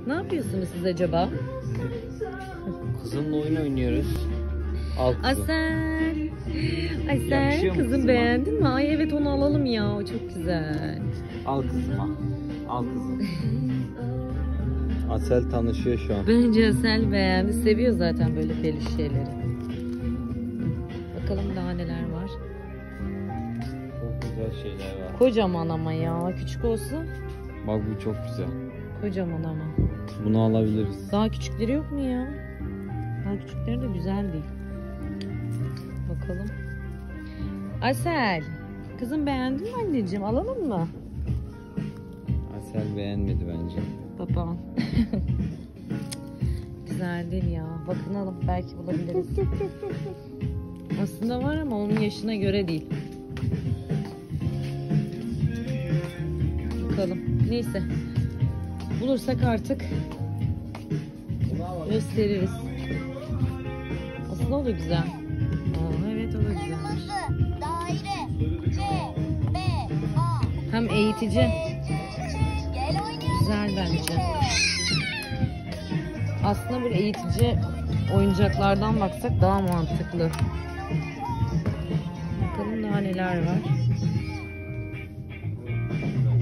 Ne yapıyorsunuz siz acaba? Kızımla oyun oynuyoruz. Al kızım. Asel. Asel Yakışıyor mu kızım kızıma? beğendin mi? Ay evet onu alalım ya. O çok güzel. Al kızım al. Al kızım. Asel tanışıyor şu an. Bence Asel beğendi. Seviyor zaten böyle peluş şeyleri. Bakalım daha neler var. Çok güzel şeyler var. Kocaman ama ya. Küçük olsa. Bak bu çok güzel. Kocaman ama. Bunu alabiliriz. Daha küçükleri yok mu ya? Daha küçükleri de güzel değil. Bakalım. Asel. Kızım beğendin mi anneciğim? Alalım mı? Asel beğenmedi bence. Baba. Güzel değil ya. Bakınalım. Belki bulabiliriz. Aslında var ama onun yaşına göre değil. Bakalım. Neyse. Bulursak artık gösteririz. Aslında o da güzel. Aa, evet o da güzelmiş. Daire C B A Hem eğitici. Gel oynayalım. Güzel bence. Aslında böyle eğitici oyuncaklardan baksak daha mantıklı. Bakalım daha neler var.